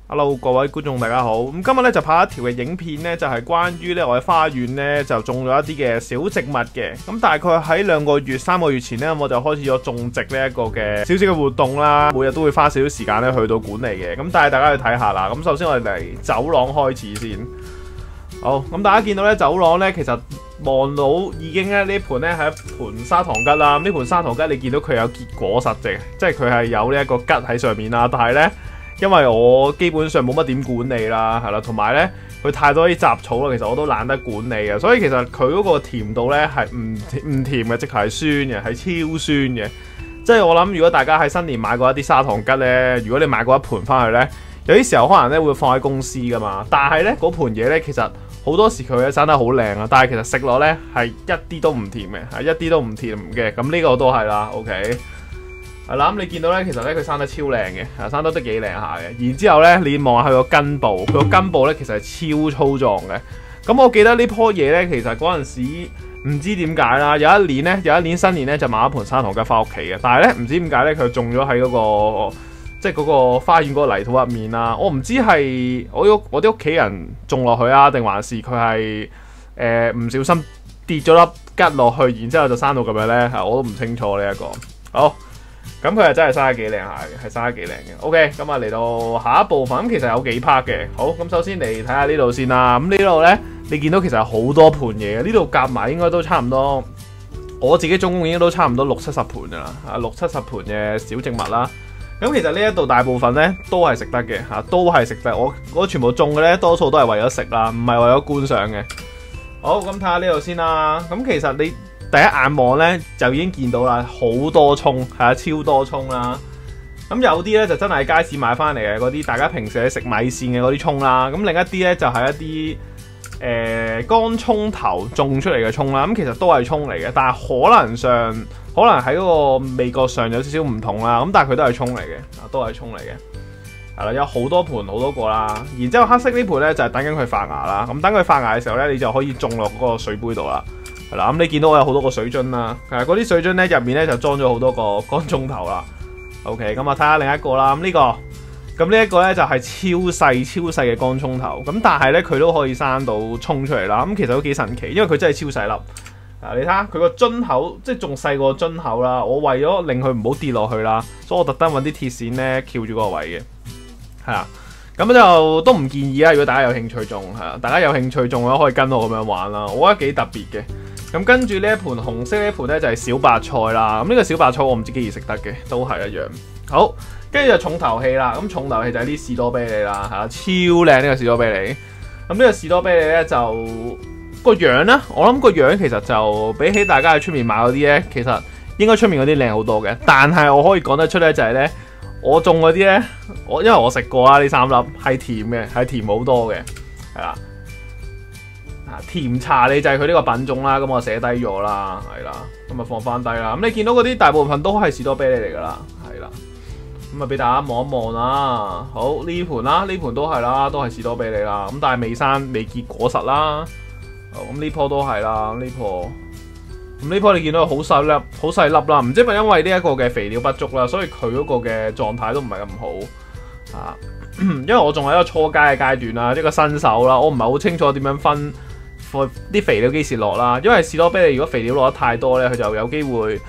Hello 各位觀眾大家好，咁今日咧就拍一條嘅影片咧，就係關於咧我嘅花園咧就種咗一啲嘅小植物嘅，咁大概喺2個月、3個月前咧，我就開始咗種植呢一個嘅少少嘅活動啦，每日都會花少少時間咧去到管理嘅，咁帶大家去睇下啦。咁首先我哋嚟走廊開始先，好，咁大家見到咧走廊咧，其實望到已經咧呢盤咧係一盤砂糖桔啦，呢盤砂糖桔你見到佢有結果實嘅，即係佢係有呢一個桔喺上面啦，但係咧，因為我基本上冇乜點管理啦，係啦，同埋咧佢太多啲雜草啦，其實我都懶得管理嘅，所以其實佢嗰個甜度咧係唔甜嘅，直頭係酸嘅，係超酸嘅。即係我諗，如果大家喺新年買過一啲砂糖桔咧，如果你買過一盤翻去咧，有啲時候可能咧會放喺公司噶嘛，但係咧嗰盤嘢咧其實好多時佢咧生得好靚啊，但係其實食落咧係一啲都唔甜嘅，係一啲都唔甜嘅。咁呢個都係啦 ，OK。係啦，咁你見到咧，其實咧佢生得超靚嘅，生得都幾靚下嘅。然之後咧，你望下佢個根部，佢個根部咧其實係超粗壯嘅。咁我記得呢棵嘢咧，其實嗰陣時唔知點解啦，有一年新年咧就買一盤砂糖桔翻屋企嘅，但係咧唔知點解咧佢種咗喺嗰個即係嗰個花園嗰個泥土入面啦。我唔知係我啲屋企人種落去啊，定還是佢係唔小心跌咗粒桔落去，然之後就生到咁樣咧，我都唔清楚呢一個。好。咁佢係真係生得幾靚下嘅，係生得幾靚嘅。OK，咁啊嚟到下一部分，咁其實有幾 part 嘅。好，咁首先嚟睇下呢度先啦。咁呢度咧，你見到其實有好多盤嘢嘅，呢度夾埋應該都差唔多。我自己總共應該都差唔多60-70盤噶啦，60-70盤嘅小植物啦。咁其實呢一度大部分咧都係食得嘅，都係食得。我全部種嘅咧，多數都係為咗食啦，唔係為咗觀賞嘅。好，咁睇下呢度先啦。咁其實你第一眼望咧就已經見到啦，好多葱，係啊，超多葱啦。咁有啲咧就真係喺街市買翻嚟嘅嗰啲，大家平時喺食米線嘅嗰啲葱啦。咁另一啲咧就係一啲乾葱頭種出嚟嘅葱啦。咁其實都係葱嚟嘅，但係可能喺嗰個味覺上有少少唔同啦。咁但係佢都係葱嚟嘅，都係葱嚟嘅。係啦，有好多盤好多個啦。然之後黑色呢盤咧就係等緊佢發芽啦。咁等佢發芽嘅時候咧，你就可以種落嗰個水杯度啦。係啦，咁你見到我有好多個水樽啦，嗰啲水樽咧入面咧就裝咗好多個乾葱頭啦。OK， 咁啊睇下另一個啦，咁呢一個咧就係超細嘅乾葱頭，咁但係咧佢都可以生到葱出嚟啦。咁其實都幾神奇，因為佢真係超細粒。你睇下佢個樽口，即係仲細過樽口啦。我為咗令佢唔好跌落去啦，所以我特登揾啲鐵線咧翹住個位嘅。係啊，咁就都唔建議啦。如果大家有興趣種，係啊，大家有興趣種嘅話可以跟我咁樣玩啦。我覺得幾特別嘅。咁跟住呢一盤紅色呢一盤咧就係小白菜啦。咁呢個小白菜我唔知幾時食得嘅，都係一樣。好，跟住就重頭戲啦。咁重頭戲就係啲士多啤梨啦，係啊，超靚呢個士多啤梨。咁呢個士多啤梨咧就個樣咧，我諗個樣其實就比起大家喺出面買嗰啲咧，其實應該出面嗰啲靚好多嘅。但係我可以講得出咧，就係咧我種嗰啲咧，因為我食過啦，呢3粒係甜嘅，係甜好多嘅，係啦。甜茶你就係佢呢個品種啦，咁我寫低咗啦，係啦，咁啊放翻低啦。咁你見到嗰啲大部分都係士多啤梨嚟噶啦，係啦，咁啊俾大家望一望啦。好，呢盤啦，呢盤都係啦，都係士多啤梨啦。咁但係未生未結果實啦。好，咁呢棵都係啦，呢棵你見到好細粒啦，唔知係咪因為呢一個嘅肥料不足啦，所以佢嗰個嘅狀態都唔係咁好啊。因為我仲係一個初階嘅階段啦，一個新手啦，我唔係好清楚點樣分啲肥料幾時落啦，因為士多啤梨如果肥料落得太多咧，佢就有機會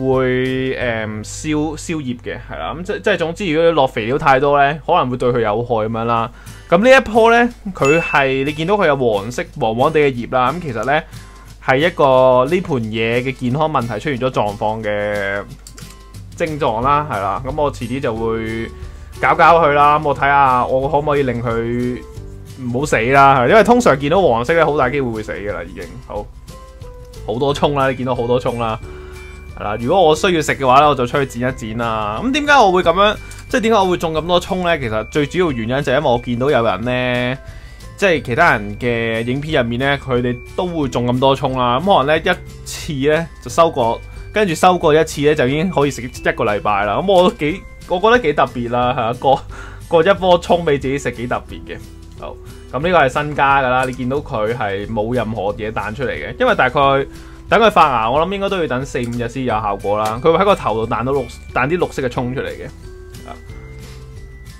燒葉嘅，係啦。咁即係總之，如果落肥料太多咧，可能會對佢有害咁樣啦。咁呢一棵咧，佢係你見到佢有黃黃地嘅葉啦。咁其實咧係一個呢盤嘢嘅健康問題出現咗狀況嘅症狀啦，係啦。咁我遲啲就會搞佢啦。咁我睇下我可唔可以令佢唔好死啦，因為通常見到黃色咧，好大機會會死噶啦，已經好多葱啦，你見到好多葱啦，係啦。如果我需要食嘅話咧，我就出去剪一剪啦。咁點解我會咁樣？即係點解我會種咁多葱咧？其實最主要原因就係因為我見到有人咧，即係其他人嘅影片入面咧，佢哋都會種咁多葱啦。咁可能咧一次咧就收割，跟住收割一次咧就已經可以食1個禮拜啦。咁我覺得幾特別啦，係啊，割一棵葱俾自己食幾特別嘅。好，咁呢個係新加噶啦，你見到佢係冇任何嘢彈出嚟嘅，因為大概等佢發芽，我諗應該都要等4-5日先有效果啦。佢會喺個頭度彈啲綠色嘅葱出嚟嘅。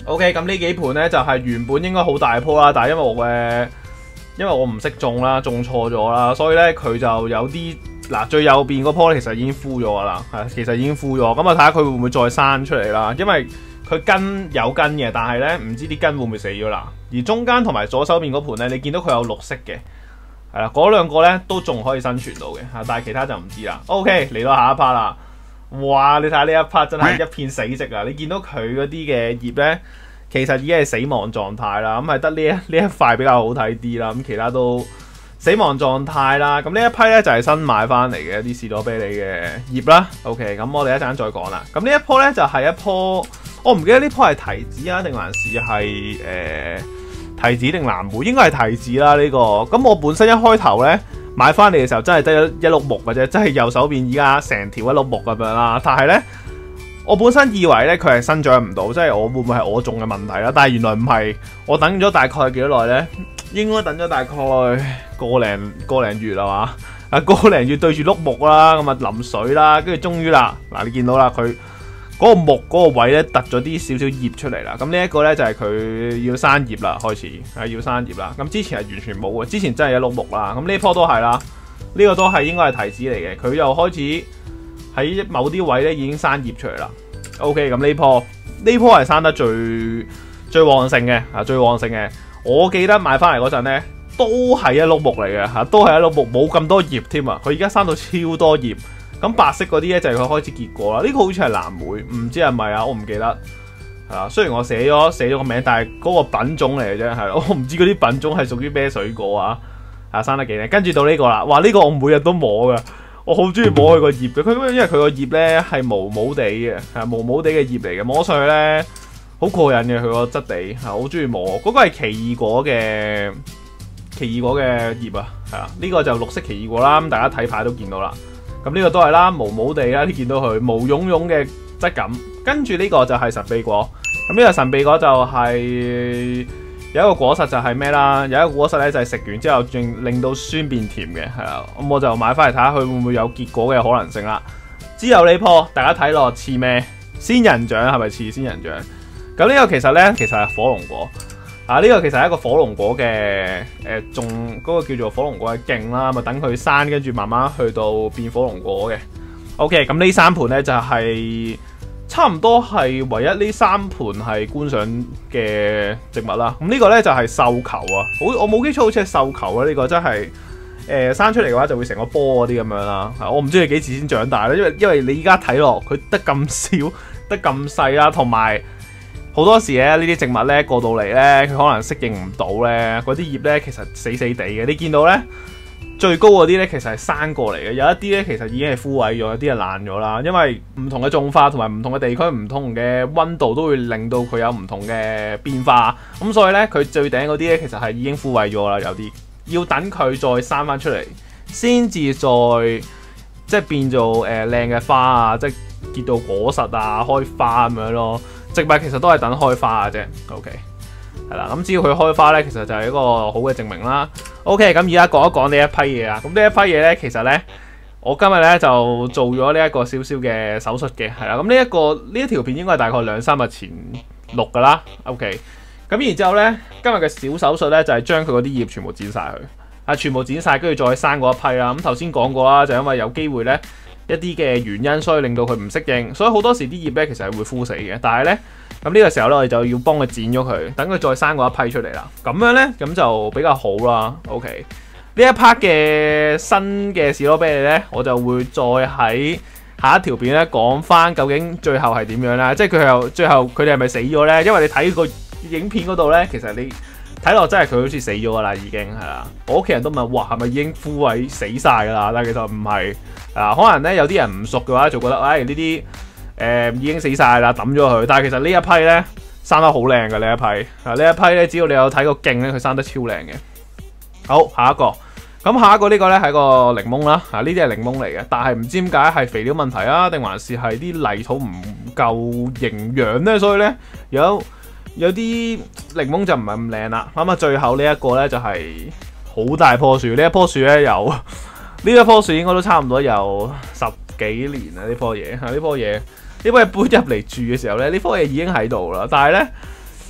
OK， 咁呢幾盤咧就係原本應該好大波啦，但係因為我唔識種啦，種錯咗啦，所以咧佢就有啲嗱最右邊嗰樖咧其實已經枯咗噶啦，其實已經枯咗。咁啊睇下佢會唔會再生出嚟啦？因為佢根有根嘅，但係咧唔知啲根會唔會死咗啦。而中間同埋左手邊嗰盤咧，你見到佢有綠色嘅，係啦，嗰兩個咧都仲可以生存到嘅嚇，但係其他就唔知啦。OK， 嚟到下一 part 啦。哇！你睇下呢一 part 真係一片死寂啊！你見到佢嗰啲嘅葉咧，其實已經係死亡狀態啦。咁係得呢一塊比較好睇啲啦。咁其他都死亡狀態啦。咁呢一批咧就係新買翻嚟嘅一啲士多啤梨嘅葉啦。OK， 咁我哋一陣間再講啦。咁呢一樖咧就係一樖，我唔記得呢棵係提子啊，定還是係提子定藍莓？應該係提子啦呢個。咁我本身一開頭咧買翻嚟嘅時候真係得一碌木嘅啫，真係右手邊而家成條一碌木咁樣啦。但係咧，我本身以為咧佢係生長唔到，即係我會唔會係我種嘅問題啦？但係原來唔係，我等咗大概幾多耐咧？應該等咗大概個零月啦嘛。個零月對住碌木啦，咁啊淋水啦，跟住終於啦，嗱你見到啦，佢嗰個木嗰個位咧突咗啲少少葉出嚟啦。咁呢一個咧就係佢要生葉啦，開始係要生葉啦。咁之前係完全冇嘅，之前真係一碌木啦。咁呢棵都係啦，呢個都係應該係提子嚟嘅。佢又開始喺某啲位咧已經生葉出嚟啦。OK， 咁呢棵係生得最旺盛嘅最旺盛嘅。我記得買翻嚟嗰陣咧，都係一碌木嚟嘅嚇，都係一碌木，冇咁多葉添啊！佢而家生到超多葉，咁白色嗰啲咧就係佢開始結果啦。呢個好似係藍莓，唔知係咪啊？我唔記得係啦。雖然我寫咗個名，但係嗰個品種嚟嘅啫，係我唔知嗰啲品種係屬於咩水果啊？生得幾靚。跟住到呢個啦，哇！呢個我每日都摸噶，我好中意摸佢個葉嘅。佢因為佢個葉咧係毛毛地嘅，係毛毛地嘅葉嚟嘅，摸上去咧好過癮嘅，佢個質地係好中意摸。嗰個係奇異果嘅葉啊，係啦，呢個就綠色奇異果啦。咁大家睇牌都見到啦。咁呢個都係啦，毛毛地啦，你見到佢毛茸茸嘅質感。跟住呢個就係神秘果。咁呢個神秘果就係有一個果實就係咩啦？有一個果實咧就係食完之後令到酸變甜嘅，係啦。咁我就買翻嚟睇下佢會唔會有結果嘅可能性啦。之後呢棵大家睇落似咩？仙人掌係咪似仙人掌？咁呢個其實咧係火龍果。呢個其實係一個火龍果嘅種嗰個叫做火龍果嘅莖啦，咪等佢生，跟住慢慢去到變火龍果嘅。OK， 咁呢三盤咧就係差唔多係唯一呢三盤係觀賞嘅植物啦。咁呢個咧就係繡球啊，我冇記錯好似係繡球啊。呢個真係生出嚟嘅話就會成個波嗰啲咁樣啦。我唔知佢幾時先長大咧，因為你而家睇落佢得咁少，得咁細啦，同埋好多時咧，呢啲植物咧過到嚟咧，佢可能適應唔到咧，嗰啲葉咧其實死死地嘅。你見到咧最高嗰啲咧，其實係生過嚟嘅，有一啲咧其實已經係枯萎咗，有啲係爛咗啦。因為唔同嘅種法同埋唔同嘅地區、唔同嘅溫度都會令到佢有唔同嘅變化。咁所以咧，佢最頂嗰啲咧其實係已經枯萎咗啦，有啲要等佢再生翻出嚟，先至再即係變做靚嘅花啊，即係結到果實啊，開花咁樣咯。植物其實都係等開花嘅啫 ，OK， 係啦，咁只要佢開花咧，其實就係一個好嘅證明啦。OK， 咁而家講一講呢一批嘢啊。咁呢一批嘢咧，其實咧，我今日咧就做咗呢一個少少嘅手術嘅，係啦。咁呢一條片應該係大概2-3日前錄噶啦 ，OK。咁然之後咧，今日嘅小手術咧就係將佢嗰啲葉全部剪晒佢，全部剪晒，跟住再生嗰一批啦。咁頭先講過啦，就因為有機會咧。一啲嘅原因，所以令到佢唔適應，所以好多時啲葉咧其實係會枯死嘅。但係咧，咁呢個時候咧，我哋就要幫佢剪咗佢，等佢再生嗰一批出嚟啦。咁樣咧，咁就比較好啦。OK， 呢一 part 嘅新嘅士多啤梨咧，我就會再喺下一條片咧講翻究竟最後係點樣啦。即係最後佢哋係咪死咗咧？因為你睇個影片嗰度咧，其實你睇落真係佢好似死咗噶啦，已經係啦。我屋企人都問：哇，係咪已經枯萎死晒噶啦？但係其實唔係。可能咧有啲人唔熟嘅話，就覺得呢啲已經死晒啦，抌咗佢。但係其實呢一批咧生得好靚嘅呢一批，呢一批咧只要你有睇個莖咧，佢生得超靚嘅。好，下一個，咁下一個呢個咧係個檸檬啦，呢啲係檸檬嚟嘅，但係唔知點解係肥料問題啊，定還是係啲泥土唔夠營養咧，所以咧有啲檸檬就唔係咁靚啦。咁啊，最後呢一個咧就係好大棵樹，呢一棵樹咧有。呢一棵樹應該都差唔多有10幾年啦，呢棵嘢搬入嚟住嘅時候咧，呢棵嘢已經喺度啦。但係咧，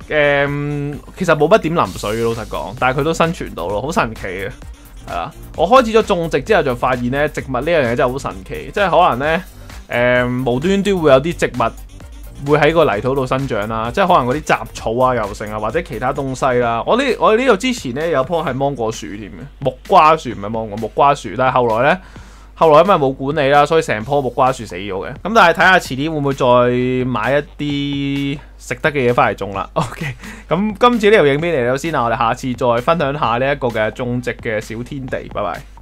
其實冇乜點淋水嘅，老實講，但係佢都生存到咯，好神奇嘅。係啦，我開始咗種植之後就發現咧，植物呢樣嘢真係好神奇，即係可能咧無端端會有啲植物會喺個泥土度生長啦，即係可能嗰啲雜草啊、油性啊或者其他東西啦。我哋呢度之前咧有棵係芒果樹添嘅，木瓜樹唔係芒果，木瓜樹，但係後來因為冇管理啦，所以成棵木瓜樹死咗嘅。咁但係睇下遲啲會唔會再買一啲食得嘅嘢翻嚟種啦。OK， 咁今次呢條影片嚟到先啦，我哋下次再分享下呢一個嘅種植嘅小天地。拜拜。